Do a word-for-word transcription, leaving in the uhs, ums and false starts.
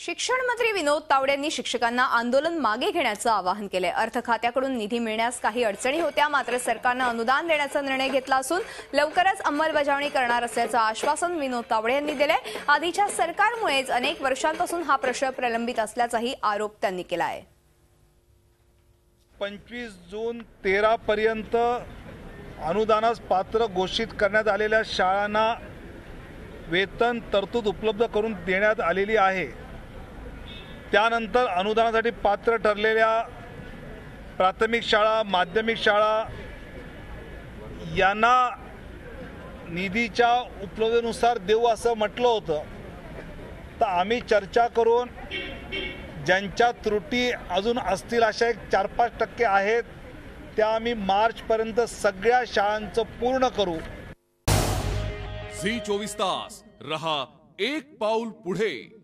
शिक्षण मंत्री विनोद तावडे यांनी शिक्षकांना आंदोलन मागे घेण्याचं आवाहन केले। अर्थ खात्याकडून निधी मिळण्यास काही अडचणी होत्या, मात्र सरकारने अनुदान देण्याचा निर्णय घेतला असून लवकरच अंमलबजावणी करणार असल्याचं आश्वासन विनोद तावडे यांनी दिले। आधीच्या सरकारमुळेच अनेक वर्षांपासून हा प्रश्न प्रलंबित असल्याचाही आरोप त्यांनी केला आहे। पंचवीस जून तेरा पर्यंत अनुदानास पात्र घोषित करण्यात आलेल्या शाळांना वेतन तरतूद उपलब्ध करून देण्यात आलेली आहे। त्यानंतर अनुदानासाठी पात्र ठरलेल्या प्राथमिक शाळा, माध्यमिक शाळा यांना निधीच्या उपलब्धतेनुसार देऊ असं म्हटलं होतं। तर आम्ही चर्चा करून ज्यांच्या त्रुटी अजून असतील अशा एक चार पाच टक्के आहेत त्या आम्ही मार्च पर्यंत सगळ्या शाळांचं पूर्ण करू। झी चोवीस तास रहा एक पाऊल पुढे।